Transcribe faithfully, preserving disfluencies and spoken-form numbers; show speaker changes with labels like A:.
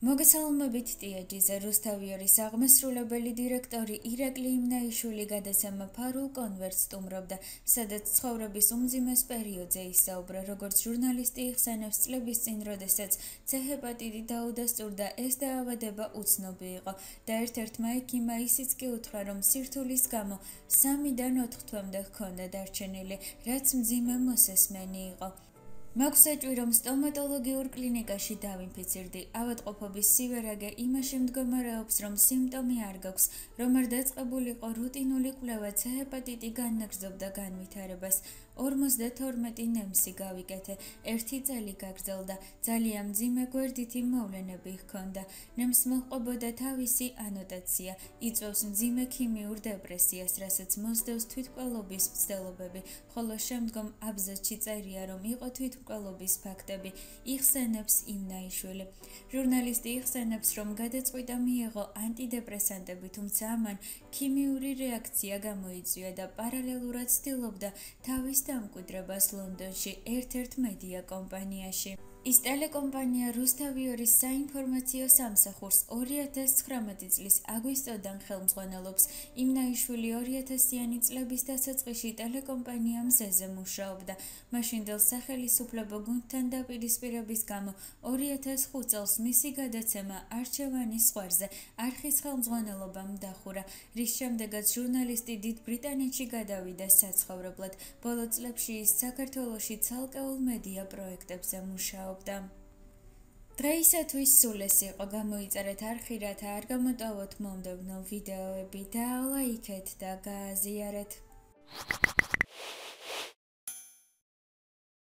A: მოგესალმებით ტიეჯიზე რუსთავიორის აღმასრულებელი დირექტორი ირაკლი იმნაიშვილი გადაცემა ფარულ კონვერტს სტუმრობდა, სადაც ცხოვრების უმძიმეს პერიოდზე ისაუბრა, როგორც ჟურნალისტი იხსენებს წლების წინ, როდესაც ცე ჰეპატიტი დაუდასტურდა, ეს დაავადება უცნობი იყო და ერთ-ერთმა ექიმმა ისიც კი უთხრა, რომ სირთულის გამო სამიდან ოთხ თვემდე ჰქონდა დარჩენილი, რაც მძიმე მოსესმენი იყო. მაქვს ეჭვი, რომ სტომატოლოგიურ კლინიკაში დავინფიცირდი. ავადმყოფობის სივერაგე იმაში მდგომარეობს, რომ სიმპტომი არ გაქვს, რომ არ დაწყებულიყო რუტინული კვლევა, ცე ჰეპატიტი განაგრძობდა განვითარებას. ორმოცდათორმეტი ნემსი გავიკეთე, ერთი წელი გაგრძელდა, ძალიან მძიმე გვერდითი მოვლენები ჰქონდა. ნემს მოჰყვებოდა თავისი ანოტაცია, იწვევს მძიმე ქიმიურ დეპრესიას, რასაც მოსდევს თვითმკვლელობის მცდელობები, ხოლო შემდგომ აბზაცში წერია, რომ იყო თვითმკვლელობის ფაქტები, იხსენებს იმნაიშვილი. ჟურნალისტი იხსენებს, რომ გადაწყვიტა მიიღო ანტიდეპრესანტები, თუმცა ამან ქიმიური რეაქცია გამოიწვია და პარალელურად ცდილობდა თავის დამკვიდრებას ლონდონში ერთ-ერთ მედია კომპანიაში. ის ტელეკომპანია რუსთავიორის საინფორმაციო სამსახურს ორი ათას ცხრამეტი წლის აგვისტოდან ხელმძღვანელობს. იმნაიშვილი ორი ათასიანი წლების დასაწყისში ტელეკომპანია მზეზე მუშაობდა. მაშინდელ სახელისუფლებო გუნდთან დაპირისპირების გამო ორი ათას ხუთ წელს მისი გადაცემა არჩევანის ზღვარზე არხის ხელმძღვანელობამ დახურა, რის შემდეგაც ჟურნალისტი დიდ ბრიტანეთში გადავიდა საცხოვრებლად. ბოლო წლებში ის საქართველოში ცალკეულ მედია პროექტებზე მუშაობდა. დღეისათვის სულ ეს იყო. გამოიწერეთ არხი, რათა არ გამოტოვოთ მომდევნო ვიდეოები და ლაიქეთ და გააზიარეთ.